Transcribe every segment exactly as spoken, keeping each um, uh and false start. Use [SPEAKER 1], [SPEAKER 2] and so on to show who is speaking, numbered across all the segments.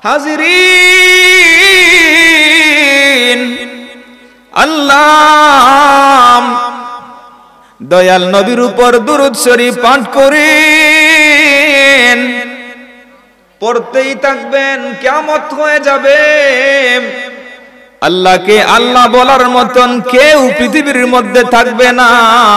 [SPEAKER 1] হাজিরিন, আল্লাহ দয়াল নবীর উপর দুরূদ শরীফ পাঠ করেন, পড়তেই থাকবেন, কিয়ামত হয়ে যাবে। আল্লাহকে আল্লাহ বলার মতন কেউ পৃথিবীর মধ্যে থাকবে না,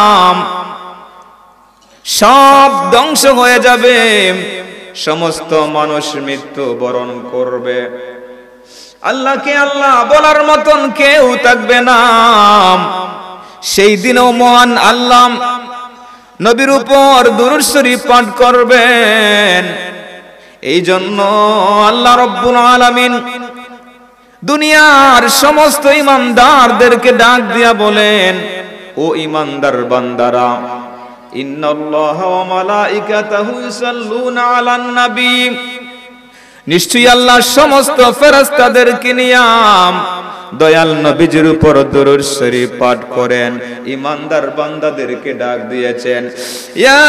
[SPEAKER 1] সব ধ্বংস হয়ে যাবে, সমস্ত মানুষ মৃত্যু বরণ করবে। আল্লাহকে আল্লাহ বলার মতন কেউ থাকবে না। সেই দিনও মহান আল্লাহ নবীর উপর দুরূদ শরীফ পাঠ করবেন। এই জন্য আল্লাহ রাব্বুল আলামিন দুনিয়ার সমস্ত ইমানদারদেরকে ডাক দিয়া বলেন, ও ইমানদার বান্দারা, ইন্নাল্লাহা ওয়া মালাইকাতাহু ইউসাল্লুনা আলান নবী, নিশ্চয়ই আল্লাহ সমস্ত ফেরেশতাদেরকে নিয়ে দয়াল নবীজির উপর দুরূদ শরীফ পাঠ করেন। ইমানদার বান্দাদেরকে ডাক দিয়েছেন, ইয়া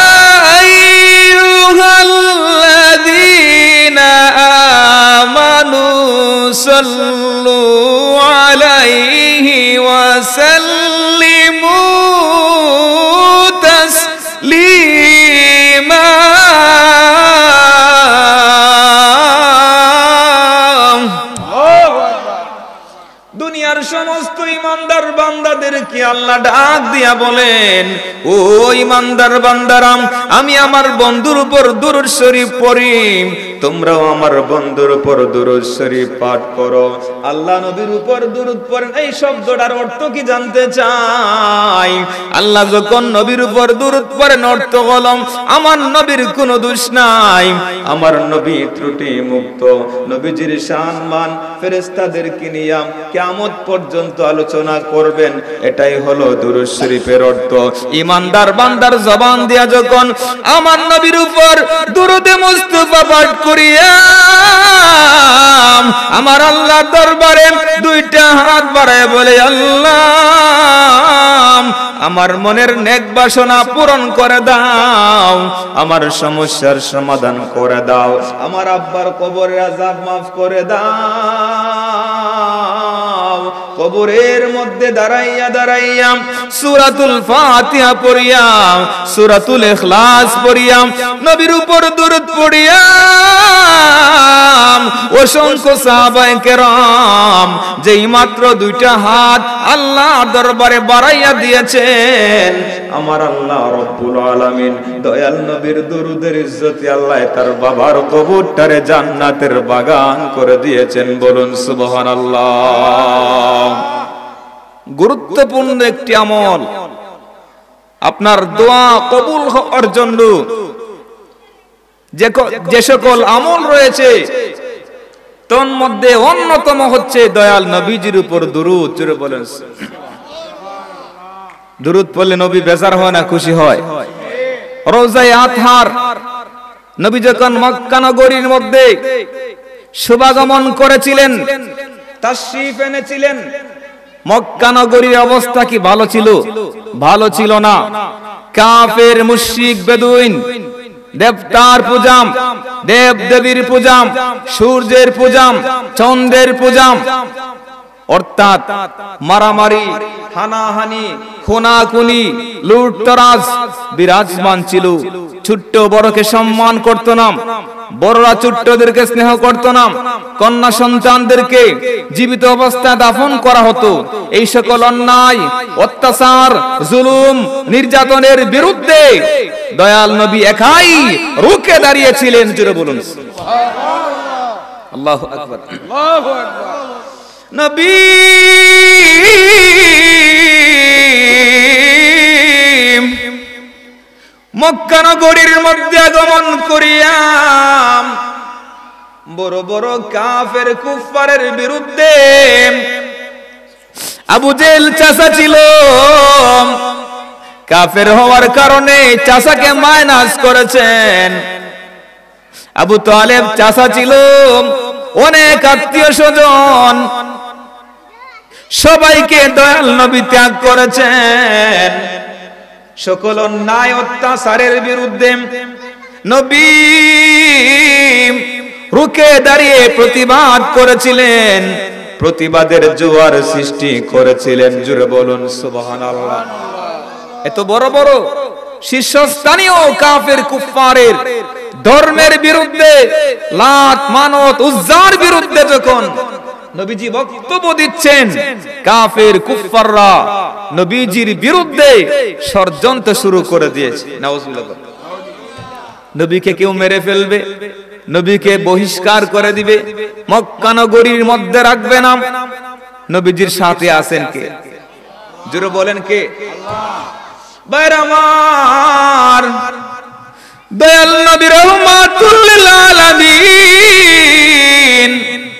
[SPEAKER 1] আইয়ুহাল্লাযীনা আমানু সাল্লু আলাইহি ওয়া সাল্লিমু তাসলিমা। দুনিয়ার সমস্ত ইমানদার বান্দাদেরকে আল্লাহ ডাক দিয়া বলেন, ও ইমানদার বান্দারাম, আমি আমার বন্ধুর উপর দুরূদ শরীফ পড়ি, তোমরাও আমার বন্ধুর উপর দুরূদ শরীফ পাঠ করো। আল্লাহ নবীর উপর দুরূদ পড়েন, এই শব্দটার অর্থ কি জানতে চাই? আল্লাহ যখন নবীর উপর দুরূদ পড়েন, অর্থ হলো আমার নবীর কোনো দোষ নাই, আমার নবী ত্রুটি মুক্ত, নবীজির সম্মান ফেরেশতাদেরকে নিয়ে কিয়ামত পর্যন্ত আলোচনা করবেন। এটাই হলো দুরূদ শরীফের অর্থ। ইমানদার বান্দার জবান দিয়া যখন আমার নবীর উপর দুরূদে মুস্তাফা পাঠ করিয়া আমার আল্লাহ দরবারে দুইটা হাত বাড়ায় বলে, আল্লাহ আমার মনের নেক বাসনা পূরণ করে দাও, আমার সমস্যার সমাধান করে দাও, আমার আব্বার কবরের আযাব মাফ করে দাও। কবরের মধ্যে দাঁড়াইয়া দাঁড়াইয়া সূরাতুল ফাতিহা পড়িয়া, সূরাতুল ইখলাস পড়িয়া, নবীর উপর দুরূদ পড়িয়া অসংখ্য সাহাবায়ে কেরাম যেই মাত্র দুইটা হাত আল্লাহর দরবারে বাড়াইয়া দিয়েছেন, আমার আল্লাহ রাব্বুল আলামিন দয়াল নবীর দুরূদের ইজ্জতে আল্লাহ তার বাবার কবরটারে জান্নাতের বাগান করে দিয়েছেন। বলুন সুবহানাল্লাহ। গুরুত্বপূর্ণ একটি আমল, আপনার দোয়া কবুল হওয়ার জন্য যে সকল আমল রয়েছে তোর মধ্যে অন্যতম হচ্ছে দয়াল নবীজির উপর দুরূদ। জোরে বলেন, দুরূদ পড়লে নবী বেজার হয় না খুশি হয়? রওজায়ে আতহার, নবী যখন মক্কা নগরীর মধ্যে শুভাগমন করেছিলেন, তাশরীফ এনেছিলেন, মক্কা নগরীর অবস্থা কি ভালো ছিল? ভালো ছিল না। কাফের, মুশরিক, বেদুইন দেবতার পূজাম, দেব দেবীর পূজাম, সূর্যের পূজাম, চন্দ্রের পূজাম, অর্থাৎ মারামারি, হানাহানি, খুনাখুনি, লুটতরাজ বিরাজমান ছিল। ছোট্ট বড়কে সম্মান করত না, বড়রা ছোট্টদেরকে স্নেহ করত না, কন্যা সন্তানদেরকে জীবিত অবস্থায় দাফন করা হতো। এই সকল অন্যায়, অত্যাচার, জুলুম, নির্যাতনের বিরুদ্ধে দয়াল নবী একাই রুখে দাঁড়িয়েছিলেন। জোরে বলুন আল্লাহু আকবার। আল্লাহু আকবার। নবী মক্কা নগরীর মধ্যে আগমন করিয়া বড় বড় কাফের কুফারের বিরুদ্ধে, আবু জেহেল চাচা ছিল, কাফের হওয়ার কারণে চাচাকে মাইনাস করেছেন। আবু তালেব চাচা ছিল, অনেক আত্মীয় স্বজন, সবাইকে দয়াল নবী ত্যাগ করেছেন। সকল অন্যায় অত্যাচারের বিরুদ্ধে নবী রুখে দাঁড়িয়ে প্রতিবাদ করেছিলেন, প্রতিবাদের জোয়ার সৃষ্টি করেছিলেন। জুড়ে বলুন সুবহানাল্লাহ। এত বড় বড় শীর্ষস্থানীয় কাফের কুফফারের ধর্মের বিরুদ্ধে, লাত মানত উজ্জার বিরুদ্ধে যখন নবীজি বক্তব্য দিচ্ছেন, কাফের কুফফাররা নবীজির বিরুদ্ধে ষড়যন্ত্র শুরু করে দিয়েছে। নাউজুবিল্লাহ। নবীকে কেউ মেরে ফেলবে, নবীকে বহিষ্কার করে দিবে, মক্কা নগরীর মধ্যে রাখবে না। নবীজির সাথে আছেন কে? জোরে বলেন কে? ভাইরা আমার, দয়াল নবী রহমাতুল লিল আলামিন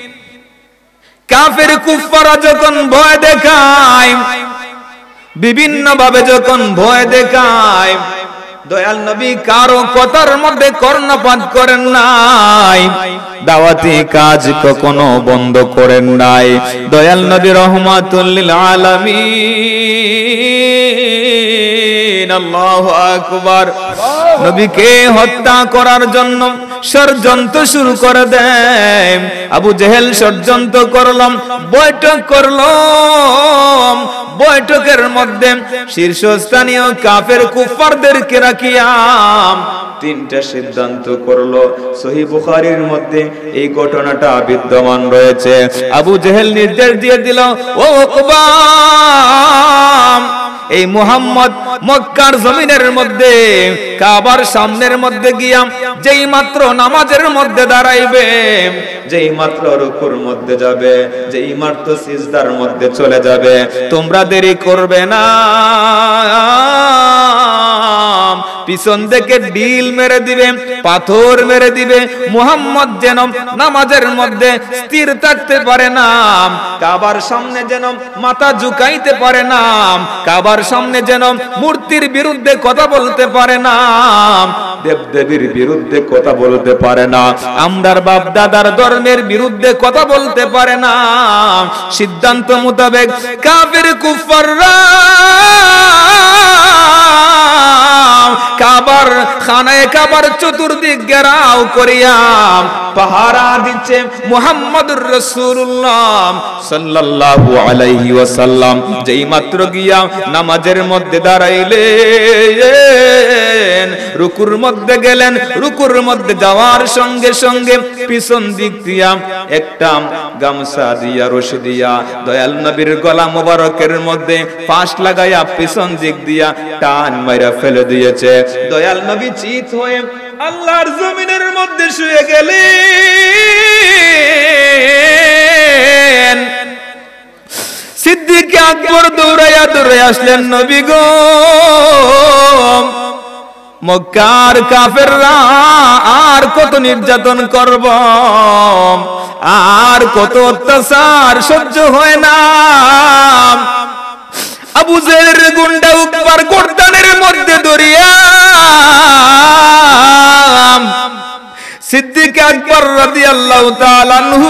[SPEAKER 1] কাফের কুফফাররা যখন ভয় দেখায়, বিভিন্ন ভাবে যখন ভয় দেখায়, দয়াল নবী কারো কথার মধ্যে কর্ণপাত করেন নাই, দাওয়াতি কাজ কখনো বন্ধ করেন নাই। দয়াল নবী রহমাতুল লিল আলামিন, আল্লাহু আকবার, নবীকে হত্যা করার জন্য ষড়যন্ত্র শুরু করে দেন। আবু জেহেল ষড়যন্ত্র করলাম, বৈঠক করলাম, বৈঠকের মধ্যে শীর্ষস্থানীয় কাফের কুফফারদেরকে রাখিয়াম তিনটা সিদ্ধান্ত করলো। সহিহ বুখারীর মধ্যে এই ঘটনাটা বিদ্যমান রয়েছে। আবু জেহেল নির্দেশ দিয়ে দিল, ও উকবা, এই মুহাম্মদ মক্কার জমিনের মধ্যে কাবার সামনের মধ্যে গিয়া যেই মাত্র নামাজের মধ্যে দাঁড়াইবে, যেই মাত্র রুকুর মধ্যে যাবে, যেই মাত্র সিজদার মধ্যে চলে যাবে, তোমরা দেরি করবে না। পিছন থেকে ঢিল মেরে দিবে, পাথর মেরে দিবে, মুহাম্মদ যেন নামাজের মধ্যে স্থির থাকতে পারে না, কাবার সামনে যেন মাথা ঝুঁকাইতে পারে না, কাবার সামনে যেন মূর্তির বিরুদ্ধে কথা বলতে পারে না, দেবদেবীর বিরুদ্ধে কথা বলতে পারে না, আমরার বাপ দাদার ধর্মের বিরুদ্ধে কথা বলতে পারে না। সিদ্ধান্ত মোতাবেক কাফের কুফফাররা কাবার খানায়ে কাবার চতুর্দিক ঘেরাও করিয়া পাহারা দিচ্ছে মুহাম্মদুর রাসূলুল্লাহ সাল্লাল্লাহু আলাইহি ওয়াসাল্লাম। যেই মাত্র গিয়া নামাজের মধ্যে দাঁড়াইলেন, রুকুর মধ্যে গেলেন, রুকুর মধ্যে যাওয়ার সঙ্গে সঙ্গে পিছন দিক দিয়া একটা গামছা দিয়া রশি দিয়া দয়াল নবীর গলা মোবারকের মধ্যে ফাঁস লাগাইয়া পিছন দিক দিয়া টান মাইরা ফেলে দিয়েছে। দয়াল নবী চিত হয়ে আল্লাহর জমিনের মধ্যে শুয়ে গেলেন। সিদ্দিক আকবর দৌড়াইয়া দৌড়ে আসলেন, নবী গো, মক্কার কাফেররা আর কত নির্যাতন করব, আর কত অত্যাচার সহ্য হয় না। আবু জেহেলের গুন্ডা উকবার গর্দানের মধ্যে দরিয়া সিদ্দিক আকবর রাদিয়াল্লাহু তাআলা আনহু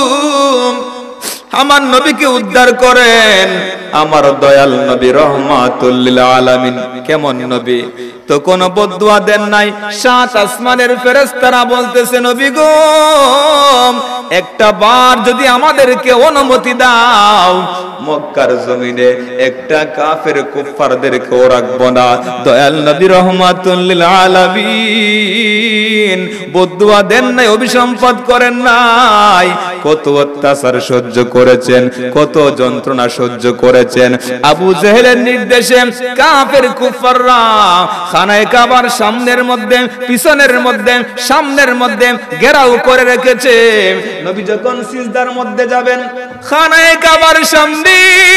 [SPEAKER 1] আমার নবীকে উদ্ধার করেন। আমার দয়াল নবী রহমাতুল লিল আলামিন কেমন নবী, তো কোন বদদুয়া দেন নাই। সাত আসমানের ফেরেশতারা বলতেছে, নবী গো, একটা বার যদি আমাদেরকে অনুমতি দাও, মক্কার জমিনে একটা কাফের কুফফারদেরকে রাখবো না। দয়াল নবী রহমাতুল লিল আলামিন বদদুয়া দেন নাই, অভিসম্পাদ করেন নাই। কত অত্যাচার সহ্য করেছেন, কত যন্ত্রণা সহ্য করেছেন। আবু জেহেলের নির্দেশে কাফের কুফফাররা খানায়ে কাবার সামনের মধ্যে, পিছনের মধ্যে, সামনের মধ্যে ঘেরাও করে রেখেছে। নবী যখন সিজদার মধ্যে যাবেন, খানায়ে কাবার সামনে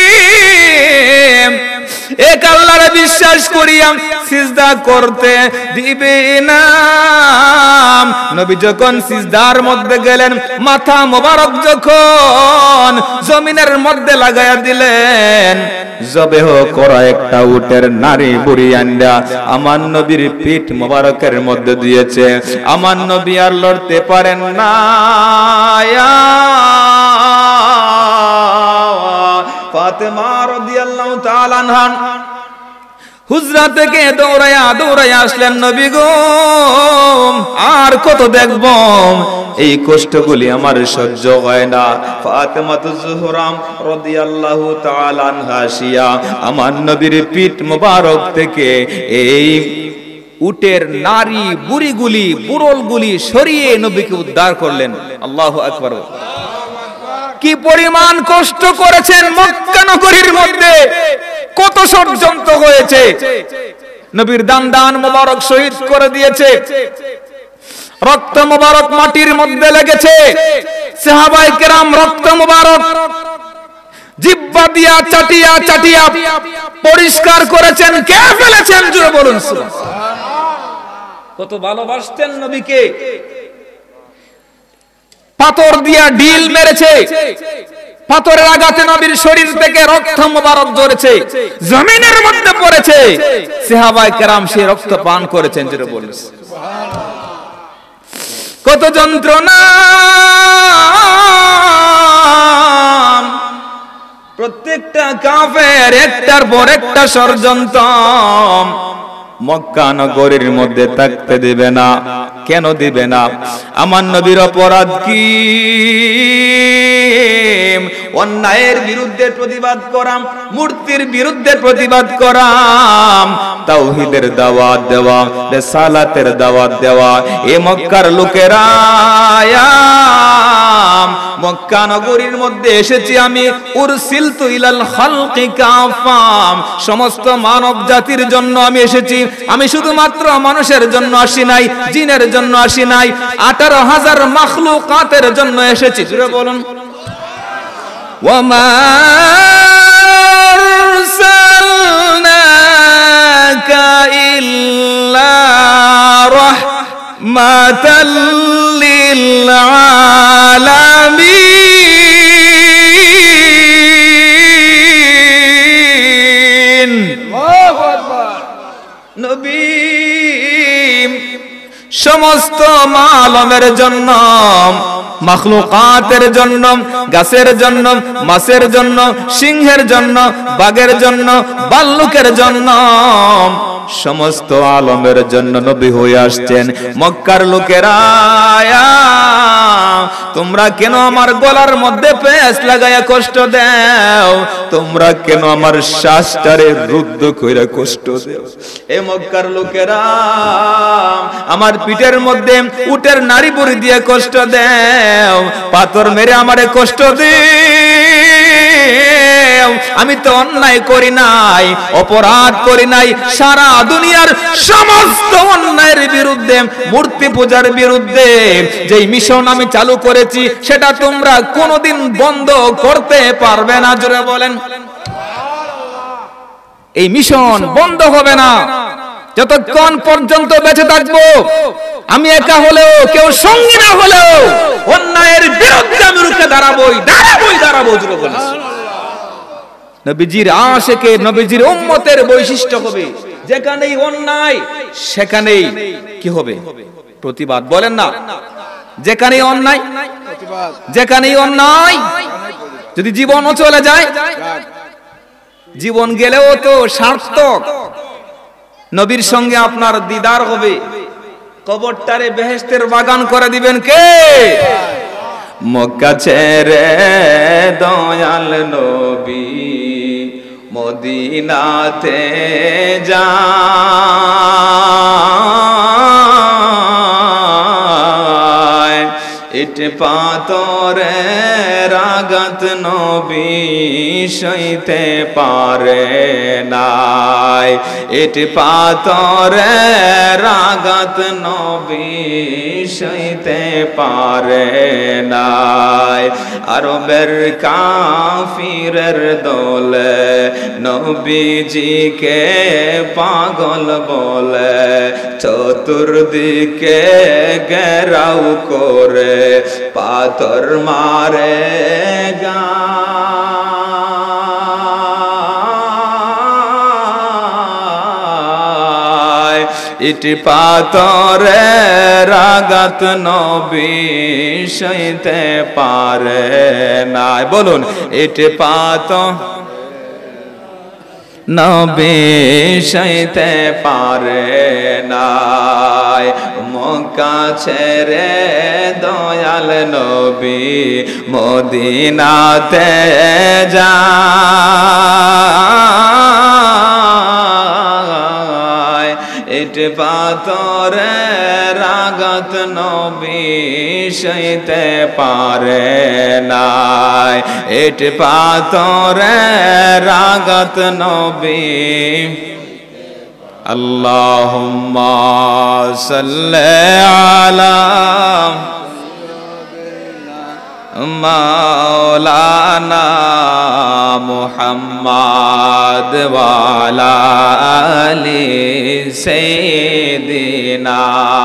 [SPEAKER 1] এক আল্লাহরে বিশ্বাস করিয়া সিজদা করতে দিবে না। নবী যখন সিজদার মধ্যে গেলেন, মাথা মোবারক যখন জমিনের মধ্যে লাগায়া দিলেন, জবেহ করা একটা উটের নারী বুড়ি আন্ডা আমার নবীর পিঠ মোবারকের মধ্যে দিয়েছে। আমার নবী আর লড়তে পারেন না। ফাতেমা রাদিয়াল্লাহু তাআলা আনহা হুজরা থেকে দৌড়াইয়া দৌড়াইয়া আসলেন নবী গো, আর কত দেখব, এই কষ্টগুলি আমার সহ্য হয় না। ফাতেমাতুজ জোহরা রাদিয়াল্লাহু তাআলা আনহা আসিয়া আমার নবীর পিঠ মোবারক থেকে এই উটের নারী বুড়িগুলি বুড়লগুলি সরিয়ে নবীকে উদ্ধার করলেন। আল্লাহু আকবার। কি পরিমাণ কষ্ট করেছেন মক্কা নগরীর মধ্যে, কত ষড়যন্ত্র হয়েছে, নবীর দান দান মোবারক শহীদ করে দিয়েছে, রক্ত মোবারক মাটির মধ্যে লেগেছে, সাহাবায়ে কেরাম রক্ত মোবারক জিহ্বা দিয়া চাটিয়া চাটিয়া পরিষ্কার করেছেন। কে ফেলেছেন জোরে বলুন সুবহানাল্লাহ। কত ভালোবাসতেন নবীকে। পাথর দিয়া ঢিল মেরেছে, পাথরের আঘাতে নবীর শরীর থেকে রক্ত মোবারক ঝরেছে, জমিনের মধ্যে পড়েছে, সাহাবায়ে কেরাম সেই রক্ত পান করেছেন জোরে বলুন সুবহানাল্লাহ। কত যন্ত্রণা, প্রত্যেকটা কাফের একটার পর একটা ষড়যন্ত্র, মক্কা নগরীর মধ্যে থাকতে দিবে না। কেন দিবে না? আমার নবীর অপরাধ কি? অন্যায়ের বিরুদ্ধে প্রতিবাদ করাম, মূর্তির বিরুদ্ধে প্রতিবাদ করাম, তাওহীদের দাওয়াত দেওয়া, রিসালাতের দাওয়াত দেওয়া। এ মক্কার লোকেরা, মক্কা নগরীর মধ্যে এসেছি আমি, উরসিলতু ইলাল খালকি কাফা, সমস্ত মানব জাতির জন্য আমি এসেছি। আমি শুধুমাত্র মানুষের জন্য আসি নাই, জিনের জন্য আসি নাই, আঠারো হাজার মাখলুকাতের জন্য এসেছি। জোরে বলুন ওয়ামা আরসালনাকা ইল্লা রাহমাতাল লিল আলামিন। আল্লাহু আকবার। নবী সমস্ত মালমের জন্য, মাখলুকাতের জন্য, গাছের জন্য, মাছের জন্য, সিংহের জন্য, বাঘের জন্য, ভাল্লুকের জন্য, সমস্ত আলমের জন্য নবী হয়ে আসছেন। মক্কার লোকেরা, তোমরা কেন আমার গলার মধ্যে পেঁচ লাগাইয়া কষ্ট দাও? তোমরা কেন আমার শ্বাসটারে রুদ্ধ কইরা কষ্ট দাও? এ মক্কার লোকেরা, আমার পিঠের মধ্যে উটের নাড়ি বুড়ি দিয়ে কষ্ট দাও, পাথর মেরে আমারে কষ্ট দাও। আমি তো অন্যায় করি নাই, অপরাধ করি নাই। সারা দুনিয়ার সমস্ত অন্যায়ের বিরুদ্ধে, মূর্তি পূজার বিরুদ্ধে যেই মিশন আমি চালু করেছি, সেটা তোমরা কোনোদিন বন্ধ করতে পারবে না। জোরে বলেন এই মিশন বন্ধ হবে না যতক্ষণ পর্যন্ত বেঁচে থাকবো। আমি একা হলেও, কেউ সঙ্গী না হলেও, অন্যায়ের বিরুদ্ধে আমি রুখে দাঁড়াবোই, দাঁড়াবোই, দাঁড়াবো। জোরে বলেন নবীজির আশিকে, নবীজির উম্মতের বৈশিষ্ট্য হবে, যেখানেই অন্যায় সেখানেই কি হবে? প্রতিবাদ। বলেন না, যেখানেই অন্যায়, যেখানেই অন্যায়। যদি জীবনও চলে যায়, জীবন গেলেও তো সার্থক। নবীর সঙ্গে আপনার দিদার হবে, কবরটারে বেহেশতের বাগান করে দিবেন কে? মক্কা ছেড়ে দয়াল নবী মদিনাতে যায়, ইট পাথরে আঘাত নবী সইতে পারে নাই, ইট পাথরে আঘাত নবী সইতে পারে নাই। আরবের কাফিরের দলে নবীজিকে পাগল বলে, চতুর্দিকে ঘেরাও করে পাথর মারে গায়, ইট পাথরে আঘাত নবী সইতে পারে নাই। বলুন ইট পাথর নবী সইতে পারে নাই মক্কা ছেড়ে দয়াল নবী মদিনাতে যায় ইট পাথরে রাগত নবী সইতে পারে নাই ইট পাথরে রাগত নবী আল্লাহুম্মা সাল্লি আলা মাওলানা মুহাম্মাদ ওয়া আলা আলি সাইয়্যিদিনা।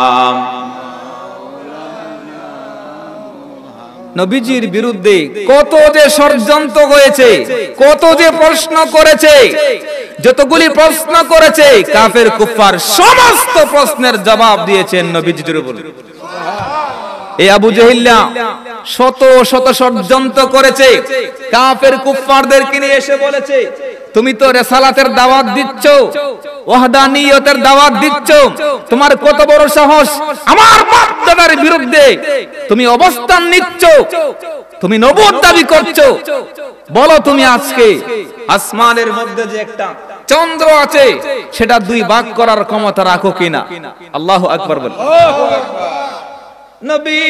[SPEAKER 1] নবীজির বিরুদ্ধে কত যে ষড়যন্ত্র হয়েছে, কত যে প্রশ্ন করেছে, যতগুলি প্রশ্ন করেছে কাফের কুফার সমস্ত প্রশ্নের জবাব দিয়েছেন নবীজির উপর। এই আবু জাহিল্লা শত শত ষড়যন্ত্র করেছে, কাফের কুফফারদেরকে নিয়ে এসে বলেছে তুমি তো রিসালাতের দাওয়াত দিচ্ছ, ওয়াহদানিয়তের দাওয়াত দিচ্ছ, তোমার কত বড় সাহস আমার বাপ দাদার বিরুদ্ধে তুমি অবস্থান নিচ্ছ, তুমি নবুয়ত দাবি করছো, বলো তুমি আজকে আসমানের মধ্যে যে একটা চন্দ্র আছে সেটা দুই ভাগ করার ক্ষমতা রাখো কিনা? আল্লাহু আকবার বল। নবী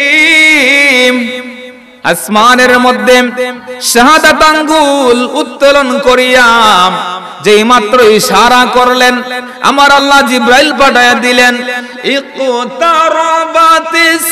[SPEAKER 1] আসমানের মধ্যে শাহাদাত আঙ্গুল উত্তোলন করিয়া যেই মাত্র ইশারা করলেন আমার আল্লাহ জিবরাইল পাঠায়া দিলেন ইকতারাবাতিস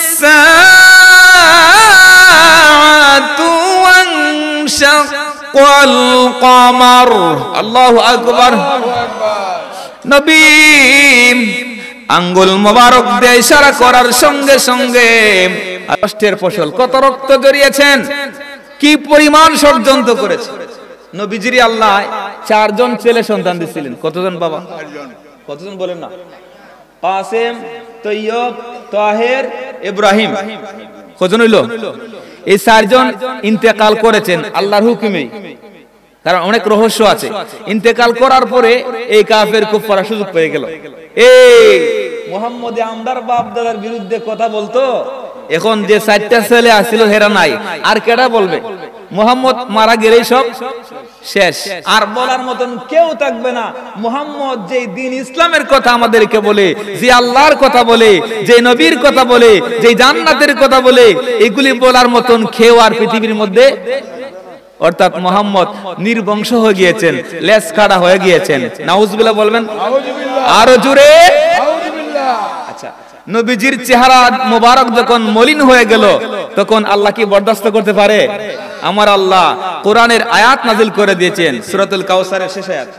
[SPEAKER 1] সাআতু ওয়ানশাক্কাল কমার। আল্লাহু আকবার। নবী আঙ্গুল মোবারক দিয়ে ইশারা করার সঙ্গে সঙ্গে কষ্টের ফসল কত রক্ত জড়িয়েছেন, কি পরিমাণ ষড়যন্ত্র করেছে। নবীজির আল্লাহ চারজন ছেলে সন্তান দিয়েছিলেন। কতজন বাবা? কতজন বলেন না? কাসেম, তৈয়ব, তাহের, ইব্রাহিম। কতজন হইল? এই চারজন ইন্তেকাল করেছেন আল্লাহর হুকুমে, কারণ অনেক রহস্য আছে। ইন্তেকাল করার পরে এই কাফের কুফাররা সুযোগ পেয়ে গেল, এই মুহাম্মদ আমদার বাপ দাদার বিরুদ্ধে কথা বলতো, এখন যে চারটা ছেলে আসছিল হেরা নাই, আর কেডা বলবে? মুহাম্মদ মারা গেলেই সব শেষ, আর বলার মতন কেউ থাকবে না। মুহাম্মদ যে দ্বীন ইসলামের কথা আমাদেরকে বলে, যে আল্লাহর কথা বলে, যে নবীর কথা বলে, যে জান্নাতের কথা বলে, এগুলি বলার মতন কেউ আর পৃথিবীর মধ্যে, অর্থাৎ মুহাম্মদ নির্বংশ হয়ে গিয়েছেন, লেজ কাটা হয়ে গিয়েছেন। নাউজুবিল্লাহ বলবেন আরো জোরে। আচ্ছা, নবীজির চেহারা মোবারক যখন মলিন হয়ে গেল তখন আল্লাহ কি বরদাস্ত করতে পারে? আমার আল্লাহ কোরআনের আয়াত নাযিল করে দিয়েছেন, সূরাতুল কাউসারের শেষ আয়াত,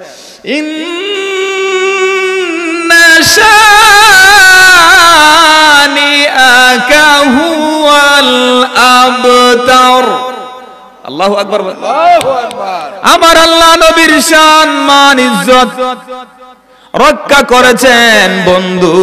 [SPEAKER 1] ইন্না শানিআকা হুয়াল আবতার। আল্লাহু আকবার। আমার আল্লাহ নবীর শান মান ইজ্জত রক্ষা করেছেন। বন্ধু,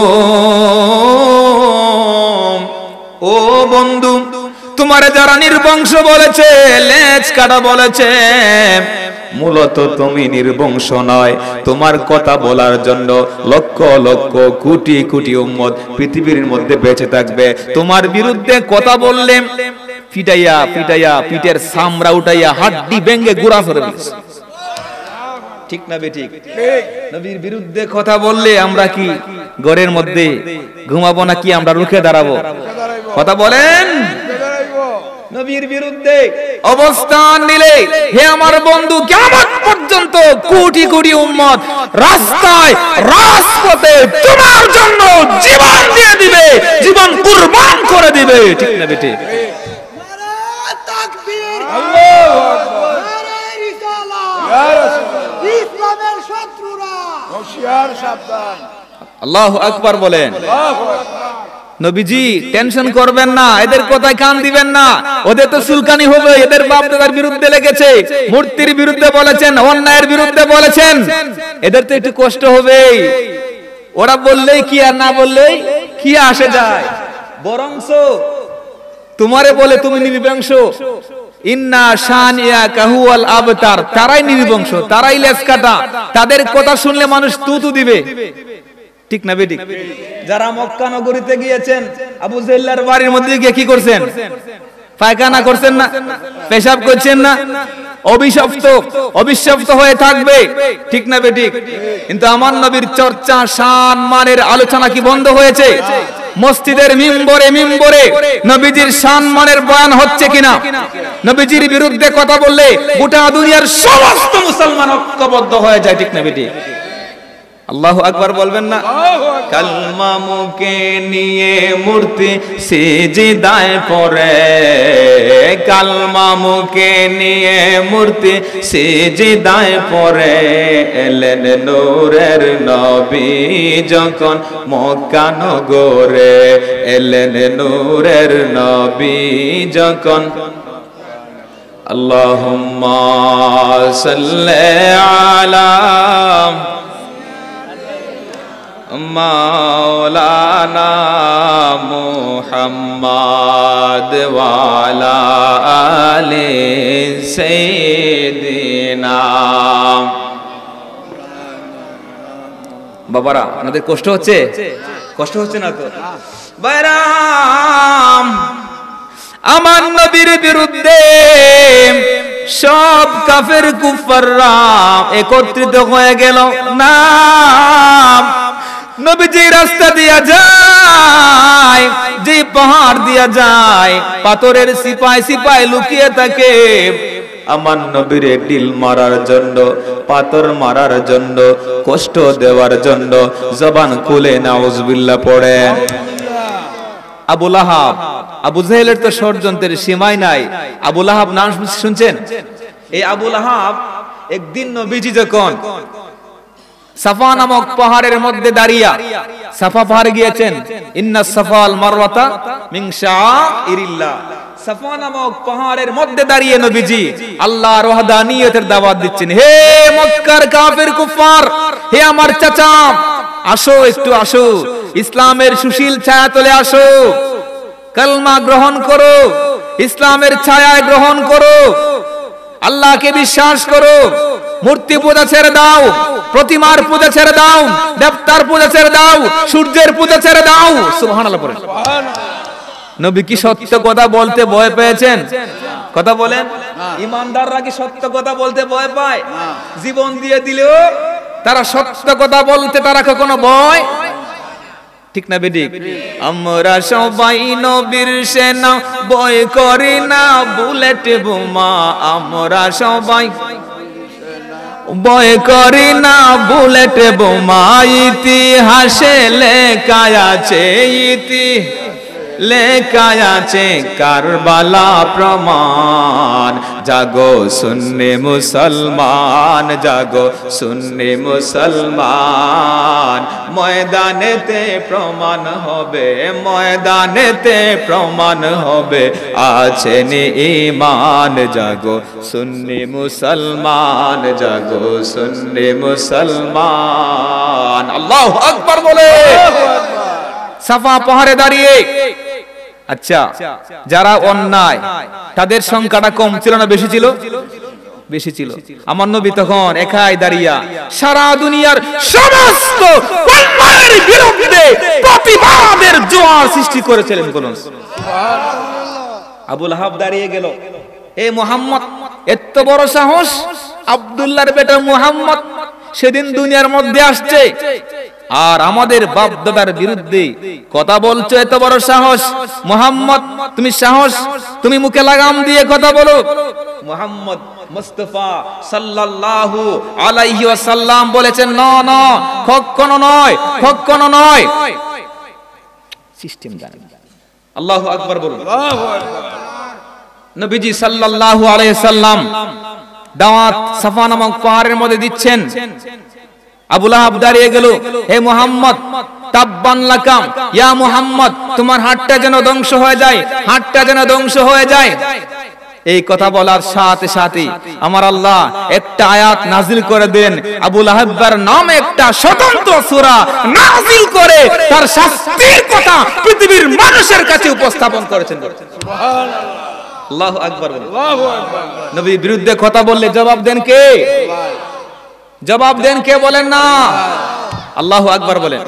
[SPEAKER 1] ও বন্ধু, তোমারে যারা নির্বংশ বলেছে, লেজ কাটা বলেছে, মূলত তুমি নির্বংশ নয়। তোমার কথা বলার জন্য লক্ষ লক্ষ কোটি কোটি উম্মত পৃথিবীর মধ্যে বেঁচে থাকবে। তোমার বিরুদ্ধে কথা বললে পিটাইয়া পিটাইয়া পিঠের চামড়া উঠাইয়া হাড্ডি ভেঙে গুড়া করে দিয়েছে। ঠিক না বেঠিক? নবীর বিরুদ্ধে কথা বললে আমরা কি ঘরের মধ্যে ঘুমাবো নাকি আমরা রুখে দাঁড়াবো? কথা বলেন। নবীর বিরুদ্ধে অবস্থান নিলে হে আমার বন্ধু, কিয়ামত পর্যন্ত কোটি কোটি উম্মত রাস্তায় রাজপথে তোমার জন্য জীবন দিয়ে দিবে, জীবন কুরবান করে দিবে। ঠিক না বেঠিক? নারে তাকবীর, আল্লাহু আকবার, নারে রিসালাত, ইয়া রাসূলুল্লাহ, ইসলামের শত্রুরা হুঁশিয়ার, সাবধান। আল্লাহু আকবার বলেন। আল্লাহু আকবার। নবীজি টেনশন করবেন না, এদের কথায় কান দিবেন না, ওদের তো সুলকানি হবে। এদের বাপ দাদার বিরুদ্ধে লেগেছে, মূর্তির বিরুদ্ধে বলেছেন, অন্যায়ের বিরুদ্ধে বলেছেন, এদের তো একটু কষ্ট হবে। ওরা বললেই কি আর না বললেই কি আসে যায়? বরংস তোমারে বলে তুমি নির্বংশ, ইন্না শানিয়াকা হুয়াল আবতার, তারাই নির্বংশ, তারাই লেজ কাটা, তাদের কথা শুনলে মানুষ তুতু দিবে, ঠিক না বেঠিক? যারা মক্কা নগরীতে গিয়েছেন, আবু জেহেলের বাড়ির মধ্যে গিয়ে কি করছেন? পায়খানা করছেন না, পেশাব করছেন না, অভিশপ্ত অভিশপ্ত হয়ে থাকবে, ঠিক না বেঠিক? কিন্তু আমার নবীর চর্চা, শান মানের আলোচনা কি বন্ধ হয়েছে? মসজিদের মিম্বরে মিম্বরে নবীজির শান মানের বয়ান হচ্ছে কিনা? নবীজির বিরুদ্ধে কথা বললে গোটা দুনিয়ার সমস্ত মুসলমান ঐক্যবদ্ধ হয়ে যায়, ঠিক না বেঠিক? আল্লাহু আকবার বলবেন না? কালমা মুখে নিয়ে মূর্তি সিজদায় পড়ে, কালমা মুখে নিয়ে মূর্তি সিজদায় পড়ে, এলেন নূরের নবী যখন মক্কা নগরে, এলেন নূরের নবী যখন। আল্লাহুম্মা সাল্লি আলা মাওলানা মুহাম্মাদ ওয়া আলা আলি সাইয়্যিদিনা। বাবারা, আপনাদের কষ্ট হচ্ছে? কষ্ট হচ্ছে না তো? বাইরাম, আমার নবীর বিরুদ্ধে সব কাফের কুফাররা একত্রিত হয়ে গেল। না, নবীজি রাস্তা দিয়া যায়, যে পাহাড় দিয়া যায়, পাথরের সিপাই সিপাই লুকিয়ে থাকে আমার নবীর ঢিল মারার জন্য, পাথর মারার জন্য, কষ্ট দেওয়ার জন্য। জবান খুলে নাউজুবিল্লাহ পড়ে। আবু লাহাব, আবু জেহেলের তো ষড়যন্ত্রের সীমাই নাই। আবু লাহাব নাম শুনছেন? এই আবু লাহাব একদিন নবীজি যখন সাফা নামক পাহাড়ের মধ্যে দাঁড়িয়ে, সাফা পাহাড়ে গিয়েছেন, ইন্না সাফাল মারওয়াতা মিন শাআইরিল্লাহ, সাফা নামক পাহাড়ের মধ্যে দাঁড়িয়ে নবীজি আল্লাহর ওয়াহদানিয়তের দাওয়াত দিচ্ছেন। হে মক্কার কাফের কুফার, হে আমার চাচা, আসো, একটু আসো, ইসলামের সুশীল ছায়া তলে আসো, কালমা গ্রহণ করো, ইসলামের ছায়ায় গ্রহণ করো, আল্লাহকে বিশ্বাস করো, মূর্তি পূজা ছেড়ে দাও, প্রতিমার পূজা ছেড়ে দাও, দেবতার পূজা ছেড়ে দাও, সূর্যের পূজা ছেড়ে দাও। সুবহানাল্লাহ পড়েন। নবী কি সত্য কথা বলতে ভয় পেয়েছেন? কথা বলেন। ইমানদাররা কি সত্য কথা বলতে ভয় পায়? জীবন দিয়ে দিলেও তারা সত্য কথা বলতে তারা কখনো ভয়, ঠিক না বেঠিক? আমরা সবাই নবীর সেনা, ভয় করি না বুলেট বোমা, আমরা সবাই ভয় করি না বুলেট বোমা, ইতিহাসে লেখা আছে, ইতি লেখা আছে কারবালা প্রমাণ। জাগো সুন্নি মুসলমান, জাগো সুন্নি মুসলমান, ময়দানেতে প্রমাণ হবে, ময়দানেতে প্রমাণ হবে আছেন ঈমান। জাগো সুন্নি মুসলমান, জাগো সুন্নি মুসলমান। আল্লাহু আকবার বলে সাফা পাহাড়ে দাঁড়িয়ে। আচ্ছা, যারা অন্যায় তাদের সংখ্যাটা কম ছিল না বেশি ছিল? বেশি ছিল। আমার নবী তখন একাই দাঁড়িয়ে সারা দুনিয়ার সমস্ত অন্যায়ের বিরুদ্ধে প্রতিবাদের জোয়ার সৃষ্টি করেছিলেন। বলুন সুবহানাল্লাহ। আবু লাহাব দাঁড়িয়ে গেল, এ মুহাম্মদ, এত বড় সাহস! আব্দুল্লাহর বেটা মুহাম্মদ সেদিন দুনিয়ার মধ্যে আসছে, আর আমাদের বাপ দাদার বিরুদ্ধে কথা বলছো, এত বড় সাহস! মুহাম্মদ, তুমি সাহস, তুমি মুখে লাগাম দিয়ে কথা বলো। মুহাম্মদ মুস্তাফা সাল্লাল্লাহু আলাইহি ওয়াসাল্লাম বলেছেন, না না, কখনো নয়, কখনো নয়। সিস্টেম জানেন। আল্লাহু আকবার বলুন। আল্লাহু আকবার। নবীজি সাল্লাল্লাহু আলাইহি ওয়াসাল্লাম দাওয়াত সাফা নামক পাহাড়ের মধ্যে দিচ্ছেন। আবু লাহাব দাঁড়িয়ে গেল, হে মুহাম্মদ, তাব্বান লাকাম, ইয়া মুহাম্মদ, তোমার হাতটা যেন ধ্বংস হয়ে যায়, হাতটা যেন ধ্বংস হয়ে যায়। এই কথা বলার সাথে সাথে আমার আল্লাহ একটা আয়াত নাজিল করে দেন, আবু লাহাবের নামে একটা স্বতন্ত্র সূরা নাজিল করে তার শাস্তির কথা পৃথিবীর মানুষের কাছে উপস্থাপন করেছেন। সুবহানাল্লাহ। আল্লাহু আকবার বলেন। নবীর বিরুদ্ধে কথা বললে জবাব দেন কে? জবাব দেন কে বলেন না? আল্লাহু আকবার বলেন।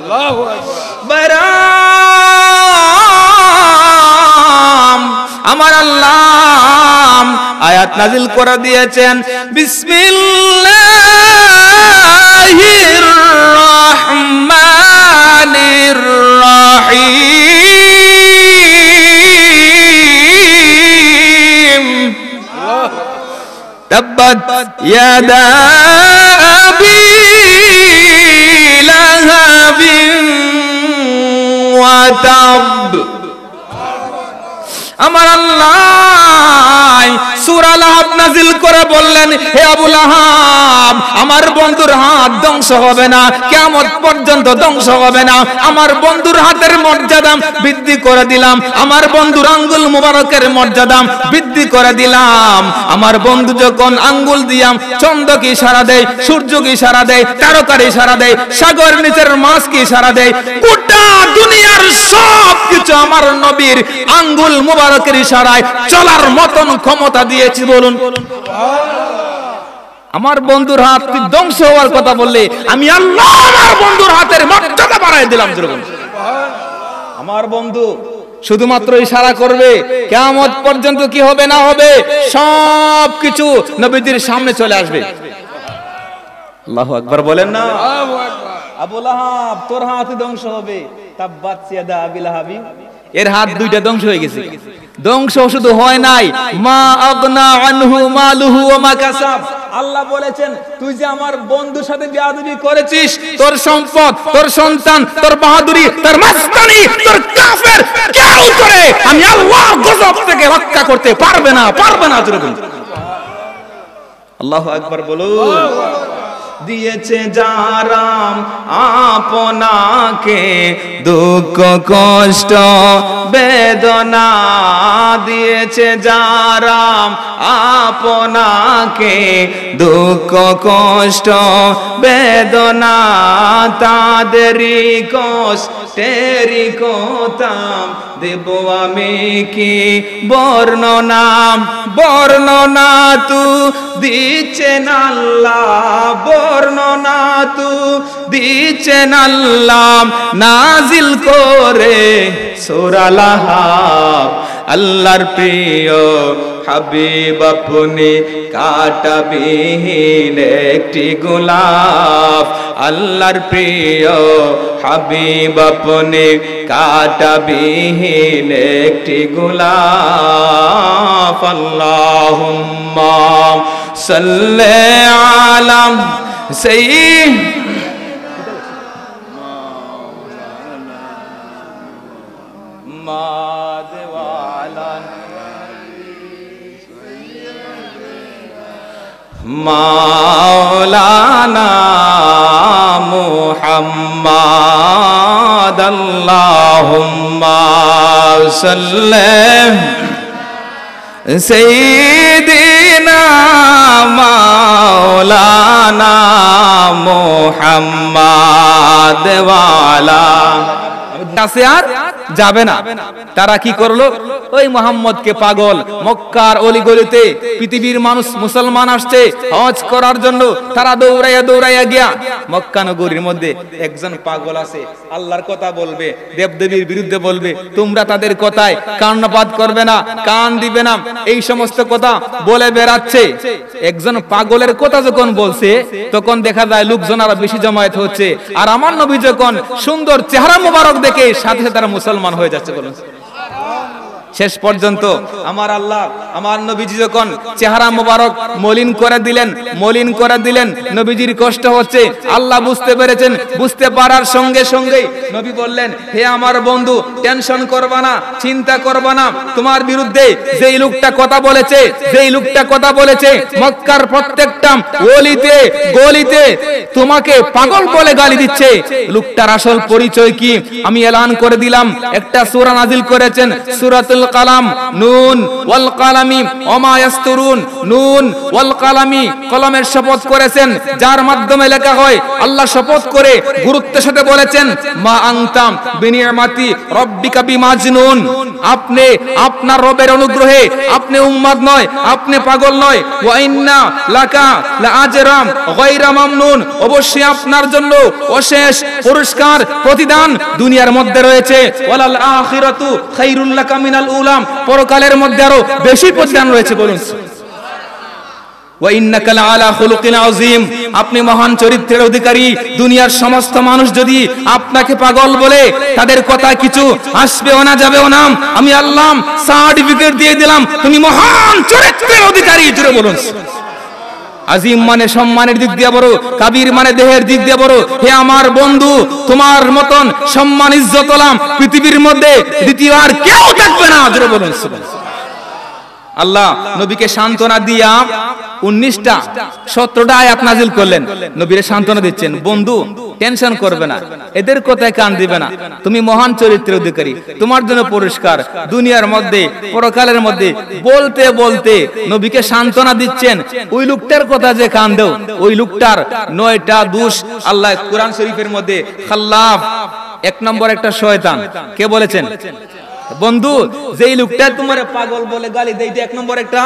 [SPEAKER 1] আমার আল্লাহ আয়াত নাজিল করে দিয়েছেন, বিসমিল্লাহির রহমানির রহিম, তাব্বাত ইয়াদা আবি লাহাবিন ওয়া তাব। আমার আল্লাহ সূরা লাহাব নাজিল করে বললেন, হে আবু লাহাব, আমার বন্ধুর হাত ধ্বংস হবে না, কিয়ামত পর্যন্ত ধ্বংস হবে না। আমার বন্ধুর হাতের মর্যাদা বৃদ্ধি করে দিলাম, আমার বন্ধুর আঙ্গুল মুবারকের মর্যাদা বৃদ্ধি করে দিলাম। আমার বন্ধু যখন আঙ্গুল দিয়াম চন্দ্র কি ইশারা দেয়, সূর্য কি ইশারা দেয়, তারকার ইশারা দেয়, সাগর নিচের মাছ কি ইশারা দেয়, গোটা দুনিয়ার সব কিছু আমার নবীর আঙ্গুল মুবারকের ইশারায় চলার মতন ক্ষমতা দিয়েছি। বলুন আমার বন্ধুর হাত ধ্বংস হওয়ার কথা বললে আমি আল্লাহ আমার বন্ধুর হাতের মর্যাদা বাড়ায় দিলাম। আমার বন্ধু শুধুমাত্র ইশারা করবে, কিয়ামত পর্যন্ত কি হবে না হবে সব কিছু নবীজির সামনে চলে আসবে। আল্লাহু আকবার বলেন না? আবু লাহাব তোর হাত ধ্বংস হবে, তাব্বাত ইয়াদা আবি লাহাবি, এর হাত দুইটা ধ্বংস হয়ে গেছে। ধ্বংস শুধু হয় নাই, মা আগনা আনহু মালুহু ওয়া মা কাসাব। আল্লাহ বলেছেন, তুই যে আমার বন্ধুর সাথে বেয়াদবি করেছিস, তোর সম্পদ, তোর সন্তান, তোর বাহাদুরি, তোর মাস্তানি, তোর কাফের কেউ করে আমি আল্লাহ গজব থেকে রক্ষা করতে পারবে না, পারবে না। আল্লাহু আকবার বলুন। দিয়েছে যারাম আপনাকে দুঃখ কষ্ট বেদনা, দিয়েছে যারাম আপনাকে দুঃখ কষ্ট বেদনা, তাদেরই কষ্টেরই কথা দেব আমি কি বর্ণনা, বর্ণনা তু দিচ্ছেন আল্লাহ, বর্ণনা তু দিচ্ছেন আল্লাহ নাজিল করে সূরা লাহাব। আল্লাহর প্রিয় হাবিব আপনি কাঁটাবিহীন একটি গোলাপ, আল্লাহর প্রিয় হাবিব আপনি কাঁটাবিহীন একটি গোলাপ। আল্লাহুম্মা সাল্লি আলা সাইয়্যিদিনা মাওলানা মুহাম্মাদ। আল্লাহুম্মা সাল্লি সাইয়্যিদিনা মাওলানা মুহাম্মাদ ওয়া আলা কাছে আর যাবে না। তারা কি করলো? ওই মুহাম্মদকে পাগল, মক্কার অলিগলিতে পৃথিবীর মানুষ মুসলমান আসছে হজ করার জন্য, তারা দৌড়াইয়া দৌড়াইয়া গিয়া মক্কা নগরীর মধ্যে একজন পাগল আছে, আল্লাহর কথা বলবে, দেবদেবীর বিরুদ্ধে বলবে, তোমরা তাদের কথায় কান্নাপাত করবে না, কান দিবে না, এই সমস্ত কথা বলে বেড়াচ্ছে। একজন পাগলের কথা যখন বলছে তখন দেখা যায় লোকজন আরো বেশি জমায়েত হচ্ছে, আর আমার নবী যখন সুন্দর চেহারা মোবারক দেখে সাথে সাথে তারা মুসলমান হয়ে যাচ্ছে। বলুন শেষ পর্যন্ত আমার আল্লাহ আমার নবীজি যখন চেহারা মোবারক মলিন করে দিলেন, মলিন করে দিলেন, নবীজির কষ্ট হচ্ছে, আল্লাহ বুঝতে পেরেছেন। বুঝতে পারার সঙ্গে সঙ্গে নবী বললেন, হে আমার বন্ধু, টেনশন করবা না, চিন্তা করবা না, তোমার বিরুদ্ধে যেই লোকটা কথা বলেছে, যেই লোকটা কথা বলেছে মক্কার প্রত্যেকটা গলিতে গলিতে তোমাকে পাগল বলে গালি দিচ্ছে, লোকটার আসল পরিচয় কি আমি এলান করে দিলাম। একটা সূরা নাজিল করেছেন, সূরাতুল কালাম নুন ওয়াল কালামি ওমা ইয়াসতুরুন নুন ওয়াল কালামি কলমের শপথ করেছেন যার মাধ্যমে লেখা হয়। আল্লাহ শপথ করে গুরুত্বের সাথে বলেছেন মা আনতাম বিনিয়ামাতি রব্বিকা বিমাজনুন, আপনি আপনার রবের অনুগ্রহে আপনি উম্মাদ নয়, আপনি পাগল নয়। ওয়া ইন্না লাকা লাআজরাম গায়রা মামনুন, অবশ্যই আপনার জন্য অশেষ পুরস্কার প্রতিদান দুনিয়ার মধ্যে রয়েছে। ওয়ালাল আখিরাতু খায়রুল লাকা মিনাল উলাম, পরকালের মধ্যে আরো বেশি প্রতিদান রয়েছে। বলুন ওয়া ইন্নাকা লাআলা খুলুকিন আযীম, আপনি মহান চরিত্রের অধিকারী। দুনিয়ার সমস্ত মানুষ যদি আপনাকে পাগল বলে তাদের কথা কিছু আসবেও না যাবেও না, আমি আল্লাহ সার্টিফিকেট দিয়ে দিলাম তুমি মহান চরিত্রের অধিকারী। জোরে বলুন। আজিম মানে সম্মানের দিক দিয়ে বড়, কাবির মানে দেহের দিক দিয়ে বড়। হে আমার বন্ধু, তোমার মতন সম্মান ইজ্জতলাম পৃথিবীর মধ্যে দ্বিতীয় আর কেউ থাকবে না। জোরে বলুন। আল্লাহ নবীকে সান্ত্বনা দিয়া উনিশটা সতেরোটা আয়াত নাজিল করলেন। নবীরে সান্ত্বনা দিচ্ছেন, বন্ধু টেনশন করবে না, এদের কথায় কান দিবে না, তুমি মহান চরিত্রের অধিকারী, তোমার জন্য পুরস্কার দুনিয়ার মধ্যে পরকালের মধ্যে। বলতে বলতে নবীকে সান্ত্বনা দিচ্ছেন, ওই লোকটার কথা যে কান দেও, ওই লোকটার নয়টা দোষ আল্লাহ কোরআন শরীফের মধ্যে খাল্লাফ এক নম্বর একটা শয়তান কে বলেছেন? বন্ধু যেই লোকটা তোমার পাগল বলে গালি দেয়, এক নম্বর একটা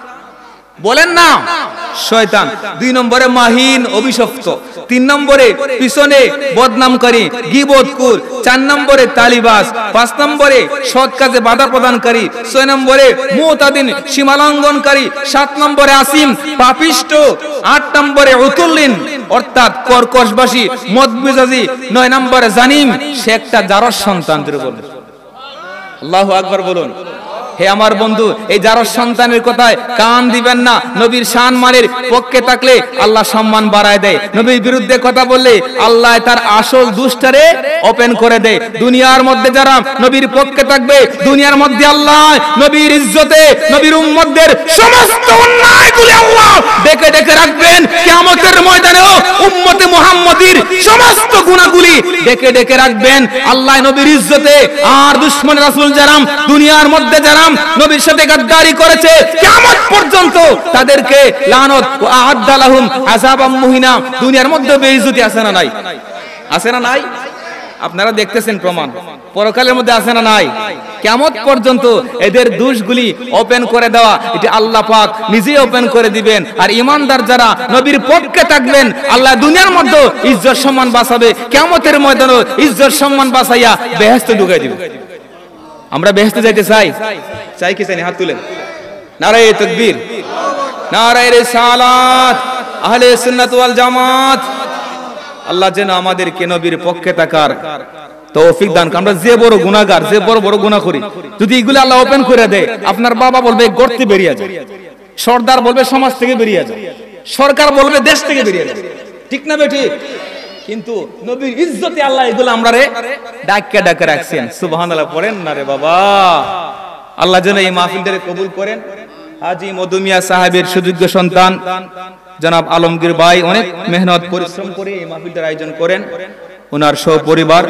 [SPEAKER 1] বলেন না শয়তান। দুই নম্বরে মাহিন অভিশপ্ত, তিন নম্বরে পিছনে বদনামকারী গীবতকুর, চার নম্বরে তালিবাস, পাঁচ নম্বরে সৎ কাজে বাধা প্রদানকারী, ছয় নম্বরে মুতাদিন সীমালঙ্ঘনকারী, সাত নম্বরে আসিম পাপিষ্ট, আট নম্বরে উতুল্লিন অর্থাৎ কর্কশবাসী মদমেজাজি, নয় নম্বরে জানিম সে একটা জারস সন্তান। বলুন আল্লাহু আকবার বলুন। হে আমার বন্ধু, এই জারস সন্তানের কথায় কান দিবেন না। নবীর সম্মানের পক্ষে থাকলে আল্লাহ সম্মান বাড়ায় দেয়, নবীর বিরুদ্ধে কথা বললে আল্লাহ তার আসল দুষ্টারে ওপেন করে দেয়। দুনিয়ার মধ্যে যারা নবীর পক্ষে থাকবে, দুনিয়ার মধ্যে আল্লাহ নবীর ইজ্জতে নবীর উম্মতদের সমস্ত অন্যায়গুলি আল্লাহ দেখে দেখে রাখবেন। কিয়ামতের ময়দানেও উম্মতে মুহাম্মাদীর সমস্ত গুনাহগুলি দেখে দেখে রাখবেন আল্লাহ নবীর ইজ্জতে। আর দুশমন রাসূল যারা দুনিয়ার মধ্যে যারা নবীর সাথে গাদ্দারি করেছে, কিয়ামত পর্যন্ত তাদেরকে লানত ও আ'আদ্দা লাহুম আযাবাম মুহিনা। দুনিয়ার মধ্যে বেইজ্জতি আছে না নাই? আছে না নাই? আপনারা দেখতেছেন প্রমাণ, পরকালের মধ্যে আছে না নাই? কিয়ামত পর্যন্ত এদের দোষগুলি ওপেন করে দেওয়া, এটা আল্লাহ পাক নিজেই ওপেন করে দিবেন। আর ঈমানদার যারা নবীর পক্ষে থাকবেন, আল্লাহ দুনিয়ার মধ্যে ইজ্জত সম্মান বাঁচাবে, কিয়ামতের ময়দানে ইজ্জত সম্মান বাঁচাইয়া বেহেশতে ঢুকাই দিবে। আমরা বেহেশতে যাইতে চাই? চাই কি চাই না? হাত তুলেন। নারায়ে তাকবীর, নারায়ে রিসালাত, আহলে সুন্নাত ওয়াল জামাত। আল্লাহ যেন আমাদেরকে নবীর পক্ষে থাকার তৌফিক দান করেন। আমরা যে বড় গুনাহগার, যে বড় বড় গুনাহ করি, যদি এগুলো আল্লাহ ওপেন করে দেয়, আপনার বাবা বলবে গর্তে বেরিয়ে যায়, সর্দার বলবে সমাজ থেকে বেরিয়ে যায়, সরকার বলবে দেশ থেকে বেরিয়ে যায়, ঠিক না বেঠিক? কিন্তু নবীর ইজ্জতে আল্লাহ এগুলো আমরা রে ডাক্কা ডাক্কা রাখছেন। সুবহানাল্লাহ পড়েন না রে বাবা। আল্লাহ যেন এই মাহফিলটারে কবুল করেন। হাজী মধুমিয়া সাহেবের সুযোগ্য সন্তান জনাব আলমগীর ভাই অনেক মেহনত পরিশ্রম করে এই মাহফিলটার আয়োজন করেন। ওনার সহপরিবার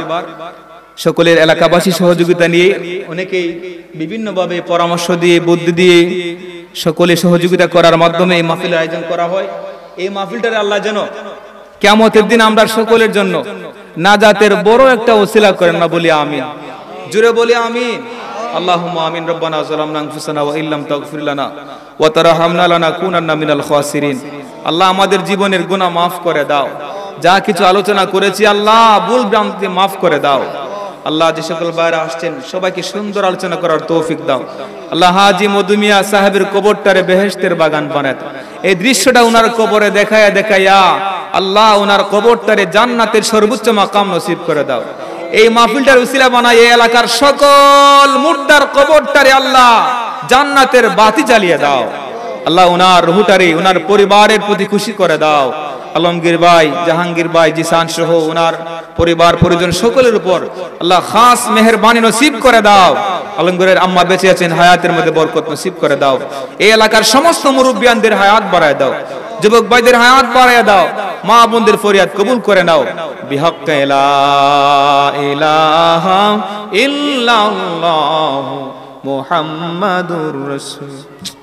[SPEAKER 1] সকলের এলাকাবাসী সহযোগিতা নিয়ে অনেকেই বিভিন্নভাবে পরামর্শ দিয়ে বুদ্ধি দিয়ে সকলে সহযোগিতা করার মাধ্যমে এই মাহফিলের আয়োজন করা হয়। এই মাহফিলটারে আল্লাহ যেন কিয়ামতের দিন আমরা সকলের জন্য নাজাতের বড় একটা ওসিলা করেন না, বলি আমিন। জুড়ে বলি আমিন। আল্লাহুম্মা আমিন। রব্বানা যালামনা আনফুসানা ওয়া ইল্লাম তাগফির লানা ওয়া তারহামনা লানাকুনান্না মিনাল খাসিরিন। আল্লাহ আমাদের জীবনের গুনাহ maaf করে দাও, যা কিছু আলোচনা করেছি আল্লাহ ভুল ভ্রান্তি maaf করে দাও। আল্লাহ যে সকল ভাইরা আসছেন সবাইকে সুন্দর আলোচনা করার তৌফিক দাও। আল্লাহ হাজী মধুমিয়া সাহেবের কবরটারে বেহেশতের বাগান বানায় দাও। এই দৃশ্যটা উনার কবরে দেখায়া দেখায়া আল্লাহ উনার কবরটারে জান্নাতের সর্বোচ্চ মাকাম নসিব করে দাও। এই মাহফিলটার উসিলা বানায় এই এলাকার সকল মুর্দার কবরটারে আল্লাহ জান্নাতের বাতি জ্বালিয়ে দাও। আল্লাহ উনার রুহটারে উনার পরিবারের প্রতি খুশি করে দাও। আলমগীর ভাই, জাহাঙ্গীর ভাই, জিসান সহ উনার পরিবার পরিজন সকলের উপর আল্লাহ খাস মেহেরবানি নসিব করে দাও। আলমগীরের আম্মা বেঁচে আছেন, হায়াতের মধ্যে বরকত নসিব করে দাও। এই এলাকার সমস্ত মুরব্বিয়ানদের হায়াত বাড়ায় দাও, যুবক ভাইদের হায়াত বাড়ায় দাও, মা বোনদের ফরিয়াদ কবুল করে নাও। বিহাক্কা লা ইলাহা ইল্লাল্লাহু মুহাম্মাদুর রাসূল।